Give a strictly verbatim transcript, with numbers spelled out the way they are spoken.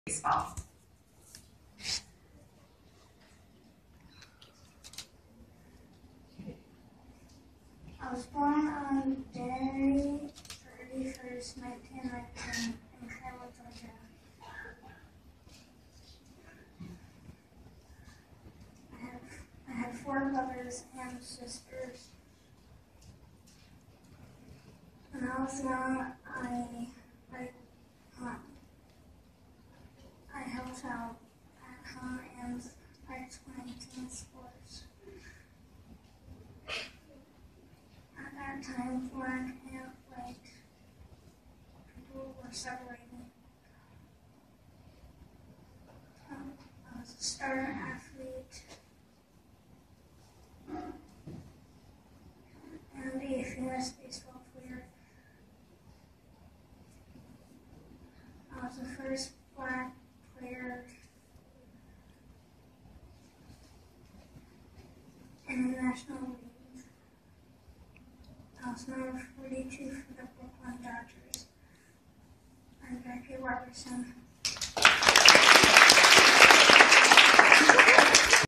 baseball. I was born on January thirty-first, nineteen nineteen, in Carroll, Georgia. I have, I have four brothers and sisters. When I was young, I, I, um, I helped out at home and I played team sports. At that time, when and like people were separating, um, I was a starter athlete and a famous baseball player. I was the first black player in the National League. I was number forty-two for the Brooklyn Dodgers. I'm Becky Robertson.